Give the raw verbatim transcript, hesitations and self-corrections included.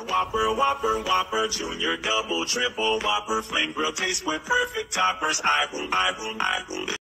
Whopper, Whopper, Whopper, Junior, Double, Triple, Whopper, Flame Grill taste with perfect toppers. I boom, I boom, I boom.